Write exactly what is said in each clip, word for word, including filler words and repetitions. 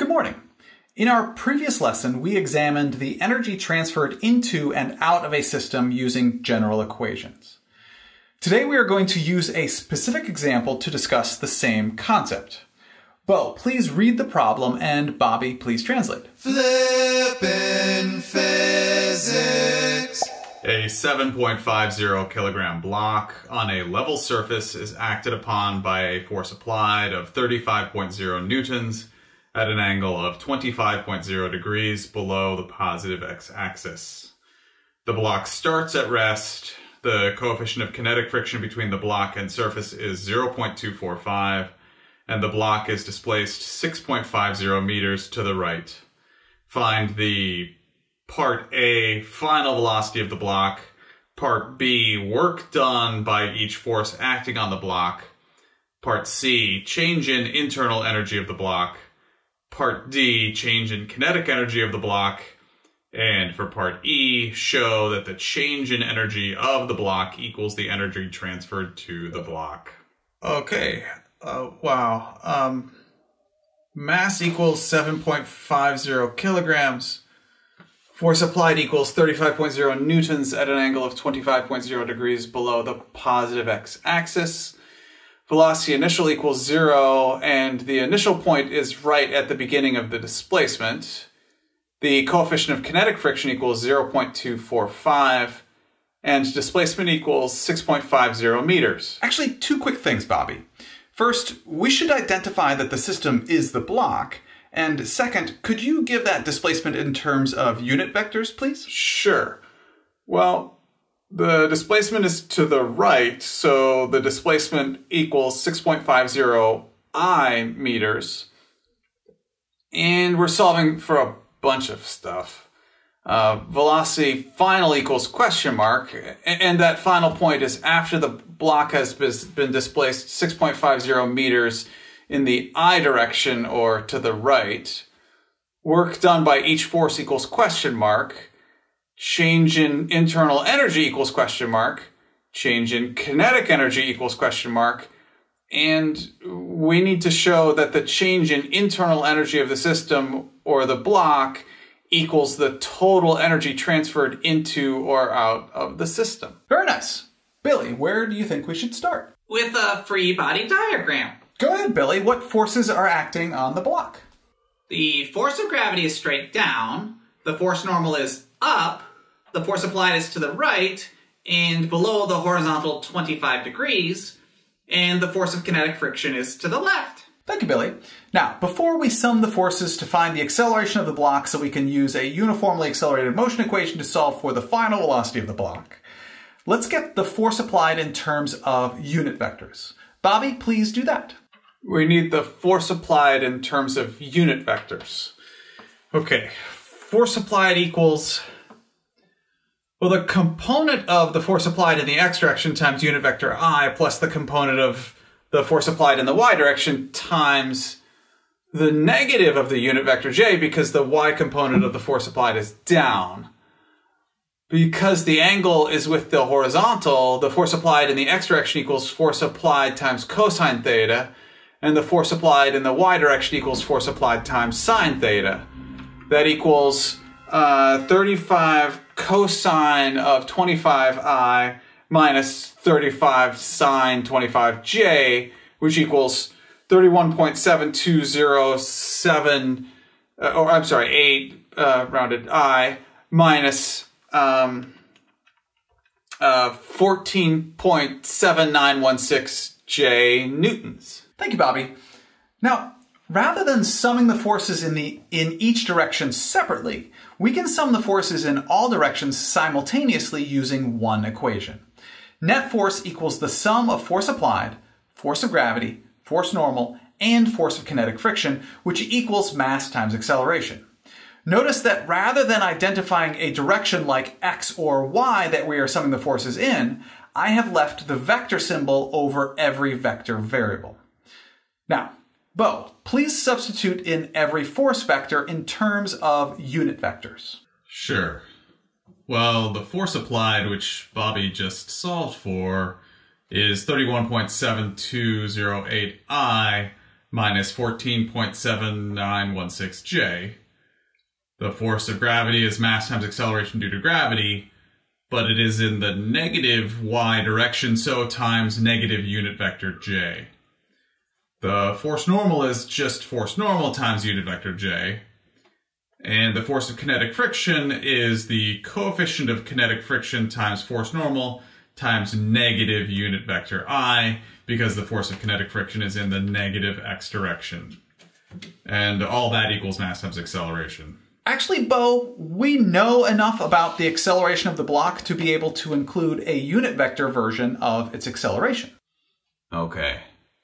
Good morning. In our previous lesson, we examined the energy transferred into and out of a system using general equations. Today we are going to use a specific example to discuss the same concept. Bo, please read the problem, and Bobby, please translate. Flippin' physics. A seven point five zero kilogram block on a level surface is acted upon by a force applied of thirty-five point zero newtons at an angle of twenty-five point zero degrees below the positive x-axis. The block starts at rest. The coefficient of kinetic friction between the block and surface is zero point two four five, and the block is displaced six point five zero meters to the right. Find the Part A, final velocity of the block. Part B, work done by each force acting on the block. Part C, change in internal energy of the block. Part D, change in kinetic energy of the block. And for Part E, show that the change in energy of the block equals the energy transferred to the block. Okay, uh, wow. Um, mass equals seven point five zero kilograms. Force applied equals thirty-five point zero newtons at an angle of twenty-five point zero degrees below the positive x-axis. Velocity initial equals zero, and the initial point is right at the beginning of the displacement. The coefficient of kinetic friction equals zero point two four five, and displacement equals six point five zero meters. Actually, two quick things, Bobby. First, we should identify that the system is the block. And second, could you give that displacement in terms of unit vectors, please? Sure. Well, the displacement is to the right, so the displacement equals six point five zero I meters. And we're solving for a bunch of stuff. Uh, velocity final equals question mark, and that final point is after the block has been displaced six point five zero meters in the I direction, or to the right. Work done by each force equals question mark. Change in internal energy equals question mark. Change in kinetic energy equals question mark. And we need to show that the change in internal energy of the system or the block equals the total energy transferred into or out of the system. Very nice. Billy, where do you think we should start? With a free body diagram. Go ahead, Billy. What forces are acting on the block? The force of gravity is straight down, the force normal is up, the force applied is to the right, and below the horizontal twenty-five degrees, and the force of kinetic friction is to the left. Thank you, Billy. Now, before we sum the forces to find the acceleration of the block so we can use a uniformly accelerated motion equation to solve for the final velocity of the block, let's get the force applied in terms of unit vectors. Bobby, please do that. We need the force applied in terms of unit vectors. Okay, force applied equals, well, the component of the force applied in the x direction times unit vector I plus the component of the force applied in the y direction times the negative of the unit vector j, because the y component of the force applied is down. Because the angle is with the horizontal, the force applied in the x direction equals force applied times cosine theta, and the force applied in the y direction equals force applied times sine theta. That equals uh, thirty-five cosine of twenty-five I minus thirty-five sine twenty-five j, which equals thirty-one point seven two zero seven, uh, or I'm sorry, eight uh, rounded I, minus um, uh, fourteen point seven nine one six j newtons. Thank you, Bobby. Now, rather than summing the forces in, the, in each direction separately, we can sum the forces in all directions simultaneously using one equation. Net force equals the sum of force applied, force of gravity, force normal, and force of kinetic friction, which equals mass times acceleration. Notice that rather than identifying a direction like x or y that we are summing the forces in, I have left the vector symbol over every vector variable. Now, Bo, please substitute in every force vector in terms of unit vectors. Sure. Well, the force applied, which Bobby just solved for, is thirty-one point seven two zero eight I minus fourteen point seven nine one six j. The force of gravity is mass times acceleration due to gravity, but it is in the negative y direction, so times negative unit vector j. The force normal is just force normal times unit vector j. And the force of kinetic friction is the coefficient of kinetic friction times force normal times negative unit vector I, because the force of kinetic friction is in the negative x direction. And all that equals mass times acceleration. Actually, Bo, we know enough about the acceleration of the block to be able to include a unit vector version of its acceleration. Okay.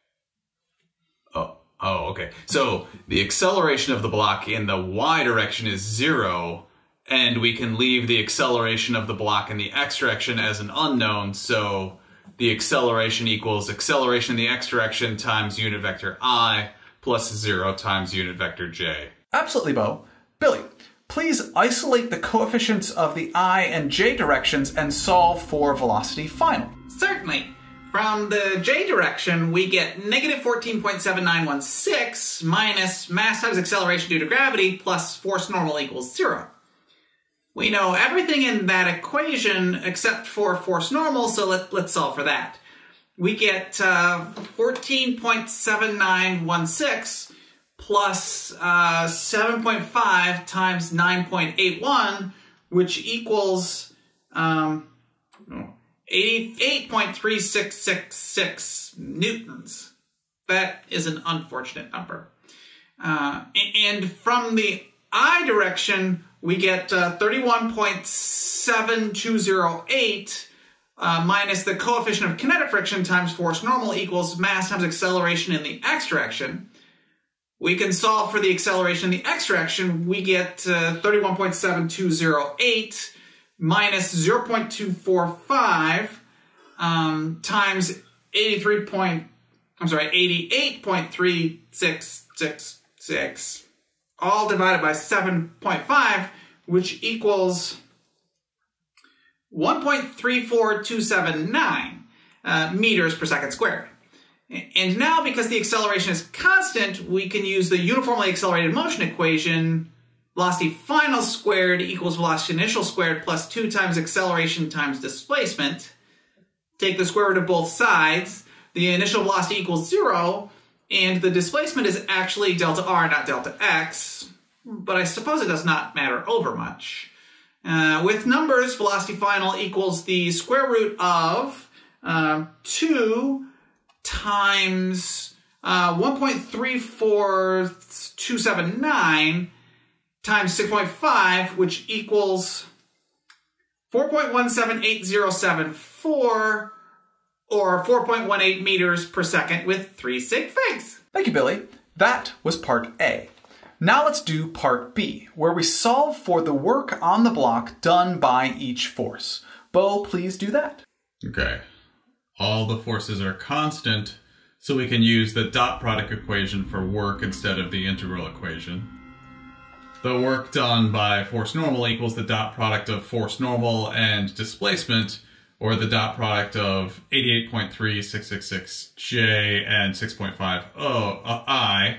Oh, oh, okay. So the acceleration of the block in the y direction is zero, and we can leave the acceleration of the block in the x direction as an unknown, so the acceleration equals acceleration in the x direction times unit vector I plus zero times unit vector j. Absolutely, Bo. Billy, please isolate the coefficients of the I and j directions and solve for velocity final. Certainly. From the j direction, we get negative fourteen point seven nine one six minus mass times acceleration due to gravity plus force normal equals zero. We know everything in that equation except for force normal, so let, let's solve for that. We get uh, fourteen point seven nine one six plus uh, seven point five times nine point eight one, which equals um, eighty-eight point three six six six newtons. That is an unfortunate number. Uh, and from the I direction, we get uh, thirty-one point seven two zero eight uh, minus the coefficient of kinetic friction times force normal equals mass times acceleration in the x direction. We can solve for the acceleration in the x direction. We get uh, thirty-one point seven two zero eight minus zero point two four five um, times eighty-three point, I'm sorry, eighty-eight point three six six six, all divided by seven point five, which equals one point three four two seven nine uh, meters per second squared. And now, because the acceleration is constant, we can use the uniformly accelerated motion equation, velocity final squared equals velocity initial squared plus two times acceleration times displacement. Take the square root of both sides. The initial velocity equals zero, and the displacement is actually delta r, not delta x. But I suppose it does not matter over much. Uh, with numbers, velocity final equals the square root of uh, two times uh, one point three four two seven nine times six point five, which equals four point one seven eight zero seven four, or four point one eight meters per second with three sig figs. Thank you, Billy. That was part A. Now let's do part B, where we solve for the work on the block done by each force. Bo, please do that. Okay. All the forces are constant, so we can use the dot product equation for work instead of the integral equation. The work done by force normal equals the dot product of force normal and displacement, or the dot product of eighty-eight point three six six six j and six point five oh, uh, I.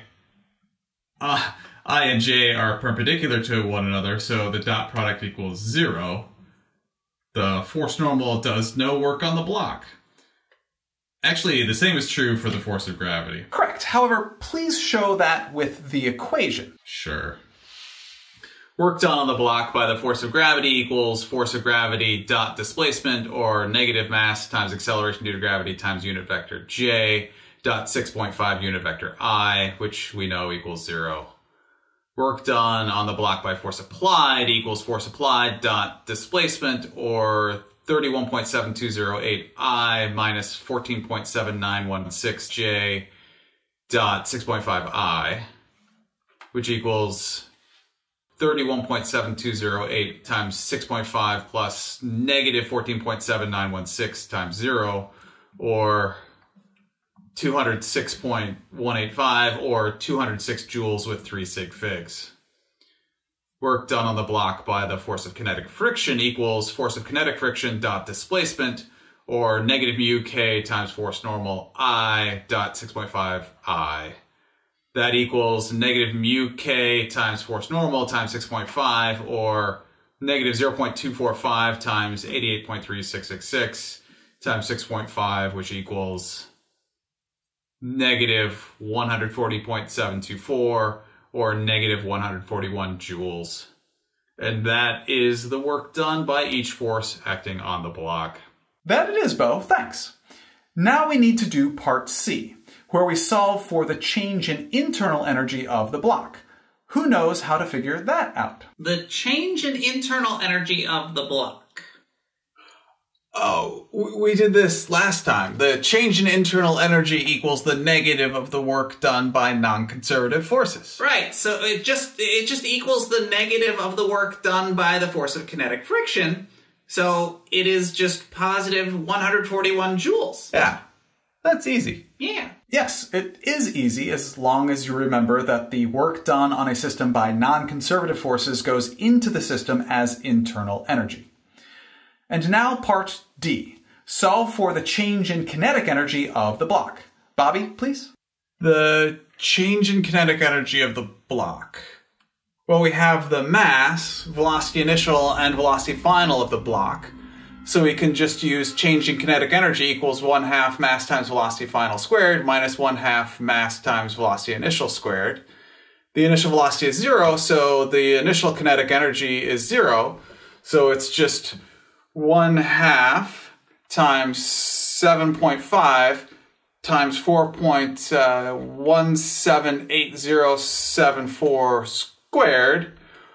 Uh, I and j are perpendicular to one another, so the dot product equals zero. The force normal does no work on the block. Actually, the same is true for the force of gravity. Correct. However, please show that with the equation. Sure. Work done on the block by the force of gravity equals force of gravity dot displacement, or negative mass times acceleration due to gravity times unit vector j dot six point five unit vector I, which we know equals zero. Work done on the block by force applied equals force applied dot displacement, or thirty-one point seven two zero eight I minus fourteen point seven nine one six j dot six point five I, which equals thirty-one point seven two zero eight times six point five plus negative fourteen point seven nine one six times zero, or two hundred six point one eight five, or two hundred six joules with three sig figs. Work done on the block by the force of kinetic friction equals force of kinetic friction dot displacement, or negative mu k times force normal I dot six point five I, that equals negative mu k times force normal times six point five, or negative zero point two four five times eighty-eight point three six six six times six point five, which equals negative one hundred forty point seven two four, or negative one hundred forty-one joules. And that is the work done by each force acting on the block. That it is, Bo. Thanks. Now we need to do part C, where we solve for the change in internal energy of the block. Who knows how to figure that out? The change in internal energy of the block. Oh, we did this last time. The change in internal energy equals the negative of the work done by non-conservative forces. Right, so it just it just equals the negative of the work done by the force of kinetic friction. So it is just positive one hundred forty-one joules. Yeah, that's easy. Yeah. Yes, it is easy as long as you remember that the work done on a system by non-conservative forces goes into the system as internal energy. And now part D. Solve for the change in kinetic energy of the block. Bobby, please. The change in kinetic energy of the block. Well, we have the mass, velocity initial, and velocity final of the block. So we can just use change in kinetic energy equals one half mass times velocity final squared minus one half mass times velocity initial squared. The initial velocity is zero, so the initial kinetic energy is zero. So it's just one half times seven point five times four point one seven eight zero seven four squared,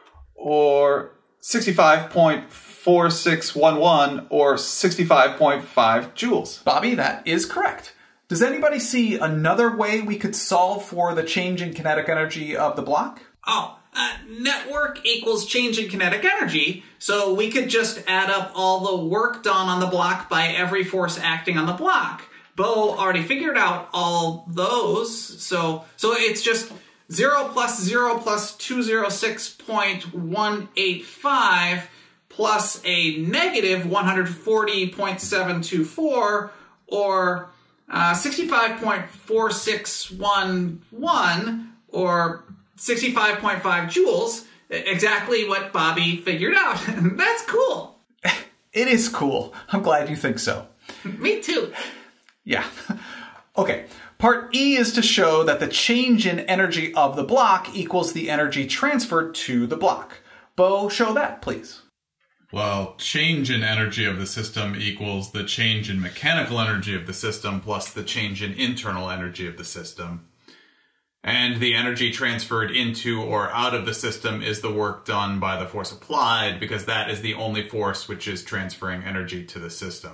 or sixty-five point four six one one, or sixty-five point five joules. Bobby, that is correct. Does anybody see another way we could solve for the change in kinetic energy of the block? Oh, uh, network equals change in kinetic energy, so we could just add up all the work done on the block by every force acting on the block. Bo already figured out all those, so so it's just zero plus zero plus two hundred six point one eight five plus a negative one hundred forty point seven two four, or uh, sixty-five point four six one one, or sixty-five point five joules, exactly what Bobby figured out. That's cool. It is cool. I'm glad you think so. Me too. Yeah. Okay. Part E is to show that the change in energy of the block equals the energy transferred to the block. Bo, show that, please. Well, change in energy of the system equals the change in mechanical energy of the system plus the change in internal energy of the system. And the energy transferred into or out of the system is the work done by the force applied, because that is the only force which is transferring energy to the system.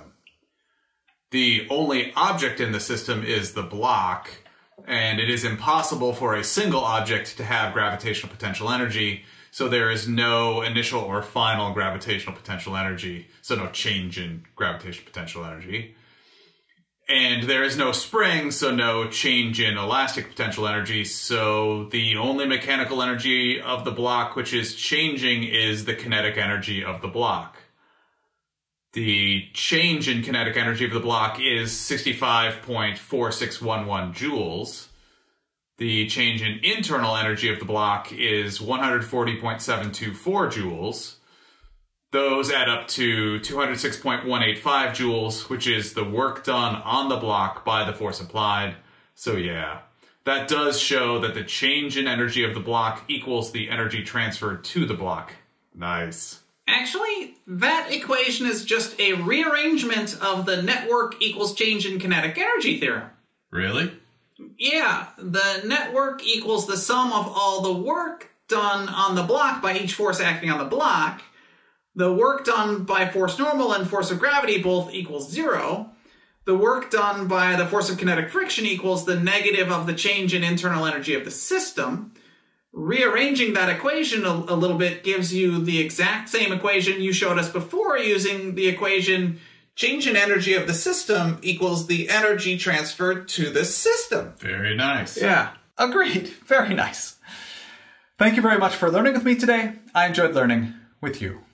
The only object in the system is the block, and it is impossible for a single object to have gravitational potential energy, so there is no initial or final gravitational potential energy, so no change in gravitational potential energy. And there is no spring, so no change in elastic potential energy, so the only mechanical energy of the block which is changing is the kinetic energy of the block. The change in kinetic energy of the block is sixty-five point four six one one joules. The change in internal energy of the block is one hundred forty point seven two four joules. Those add up to two hundred six point one eight five joules, which is the work done on the block by the force applied. So yeah, that does show that the change in energy of the block equals the energy transferred to the block. Nice. Actually, that equation is just a rearrangement of the network equals change in kinetic energy theorem. Really? Yeah, the network equals the sum of all the work done on the block by each force acting on the block. The work done by force normal and force of gravity both equals zero. The work done by the force of kinetic friction equals the negative of the change in internal energy of the system. Rearranging that equation a, a little bit gives you the exact same equation you showed us before, using the equation change in energy of the system equals the energy transferred to the system. Very nice. Yeah, agreed. Very nice. Thank you very much for learning with me today. I enjoyed learning with you.